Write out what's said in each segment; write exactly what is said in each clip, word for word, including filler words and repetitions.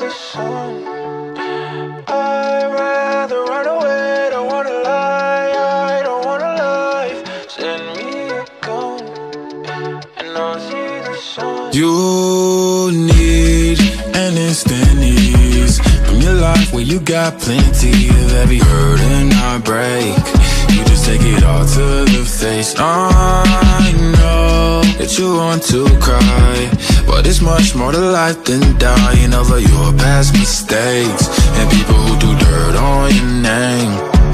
the sun. I'd rather run away, don't wanna lie, I don't want a life. Send me a gun, and I'll see the sun. You need an instant ease from your life where you got plenty of every hurt and heartbreak. You just take it all to the face. I know that you want to cry, but it's much more to life than dying over your past mistakes and people who do dirt on your name.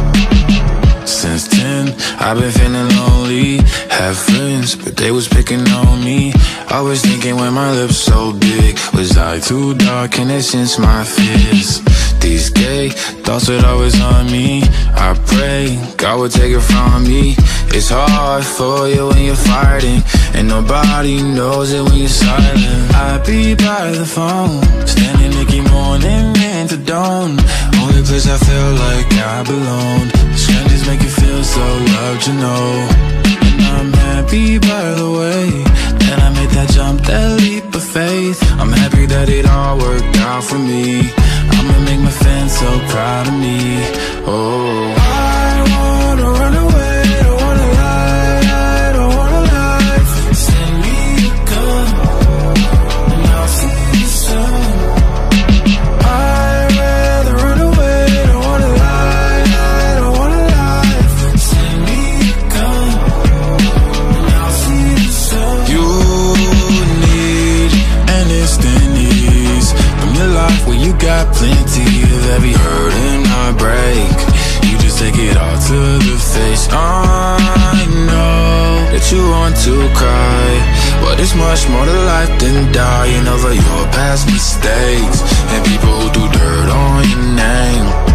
Since ten, I've been feeling lonely. Had friends, but they was picking on me. Always thinking when my lips so big, was I too dark and they sense my fears? These gay thoughts would always on me. I pray God would take it from me. It's hard for you when you're fighting, and nobody knows it when you're silent. I'd be by the phone, standing Nicky morning into dawn. Only place I feel like I belong. Strangers make you feel so loved, you know. And I'm happy by the way that I made that jump, that leap of faith. I'm happy that it all worked out for me. I'ma make my fans so proud of me. Oh, I wanna run away, don't wanna lie, I don't want a life. send me a gun, and I'll see the sun. I'd rather run away, don't wanna lie, I don't want a life. Send me a gun, and I'll see the sun. You need an instant ease from your life where you got plenty of every hurt and heartbreak. You just take it all to the face. I know that you want to cry, but it's much more to life than dying over your past mistakes and people who do dirt on your name.